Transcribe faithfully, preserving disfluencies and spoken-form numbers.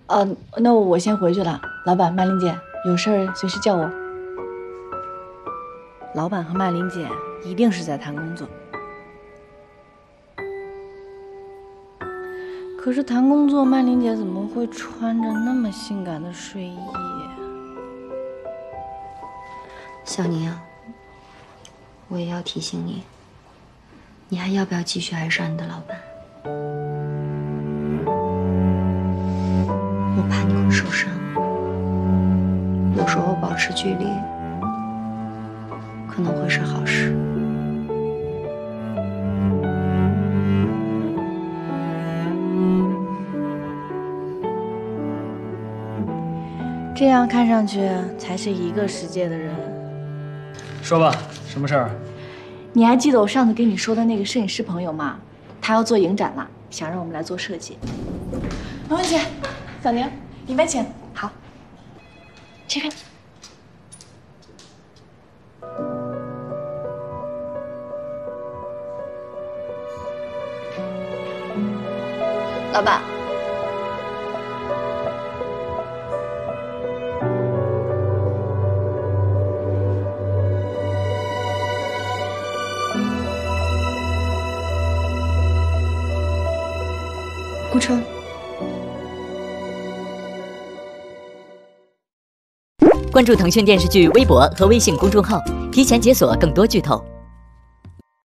呃，那我先回去了。老板，曼玲姐，有事儿随时叫我。老板和曼玲姐一定是在谈工作。可是谈工作，曼玲姐怎么会穿着那么性感的睡衣？ 小宁，我也要提醒你，你还要不要继续爱上你的老板？我怕你会受伤，有时候保持距离可能会是好事。 这样看上去才是一个世界的人。 说吧，什么事儿？ 你还记得我上次跟你说的那个摄影师朋友吗？他要做影展了，想让我们来做设计。没问题，小宁，里面请。好，这边。老板。 顾城， 关注腾讯电视剧微博和微信公众号，提前解锁更多剧透。